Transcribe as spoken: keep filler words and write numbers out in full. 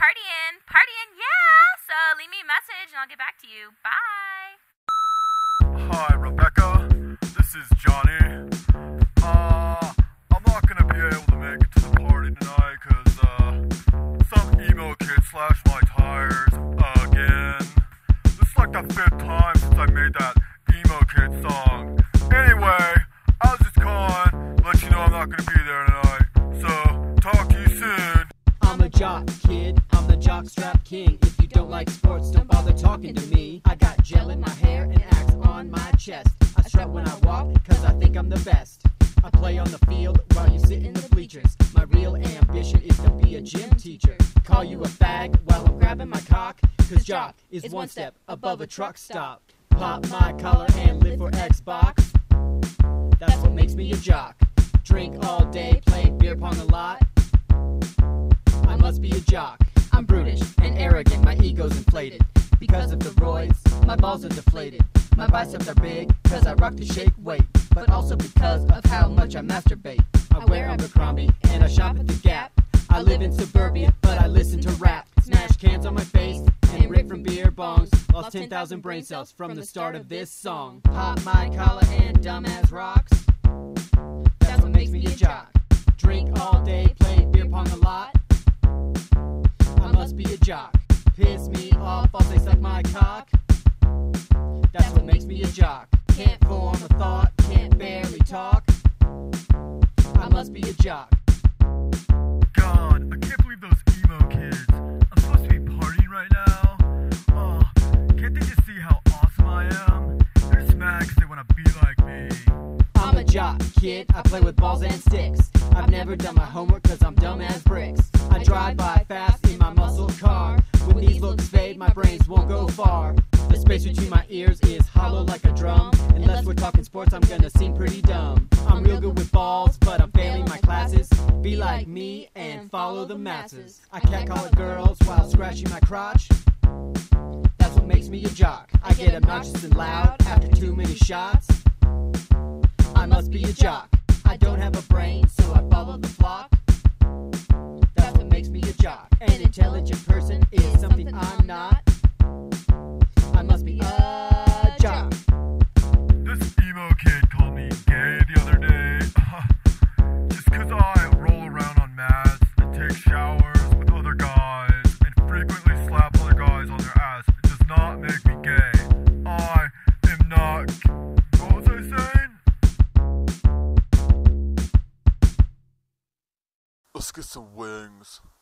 partying, partying, yeah! So leave me a message and I'll get back to you. Bye! Hi, Rebecca. This is Johnny. Uh, I'm not gonna be able to make it to the party tonight because, uh, some emo kid slashed my tires again. This is like the fifth time since I made that emo kid song. Anyway, I was just calling, let you know I'm not gonna be there tonight. So, talk to you soon. I'm a jock kid, I'm the Jockstrap King. If you don't like sports, don't bother talking to me. I got gel in my hair and axe on my chest. I strut when I walk, cause I think I'm the best. I play on the field while you sit in the bleachers. My real ambition is to be a gym teacher. Call you a fag while I'm grabbing my cock, cause jock is one step above a truck stop. Pop my collar and live for Xbox. That's what makes me a jock. Drink all day, play beer pong a lot. I must be a jock. I'm brutish and arrogant, my ego's inflated. Because of the roids, my balls are deflated. My biceps are big, cause I rock the shake weight. But also because of how much I masturbate. I wear Abercrombie and I shop at the Gap. I live in suburbia, but I listen to rap. Smash cans on my face and rip from beer bongs. Lost ten thousand brain cells from the start of this song. Pop my collar and dumbass rocks. That's what makes me a jock. Drink all day, play beer pong a lot. I must be a jock. Piss me off, I'll say suck my cock. That's what makes me a jock. Can't form a thought, can't barely talk. I must be a jock. God, I can't believe those emo kids. I'm supposed to be partying right now. Oh, can't they just see how awesome I am? They're just mad because they want to be like me. I'm a jock, kid, I play with balls and sticks. I've never done my homework cause I'm dumb as bricks. I drive by fast in my muscle car. When these looks fade, my brains won't go far. The space between my ears is hollow like a drum. Unless we're talking sports, I'm gonna seem pretty dumb. I'm real good with balls, but I'm failing my classes. Be like me and follow the masses. I catcall at girls while scratching my crotch. That's what makes me a jock. I get obnoxious and loud after too many shots. I must be a jock. I don't have a brain, so I follow the flock. That's what makes me a jock. An intelligent person is something I'm not. I must be a jock. This emo kid called me gay the other day. Just cause I roll around on mats and take showers with other guys and frequently slap other guys on their ass, it does not make me gay. I am not... What was I saying? Let's get some wings.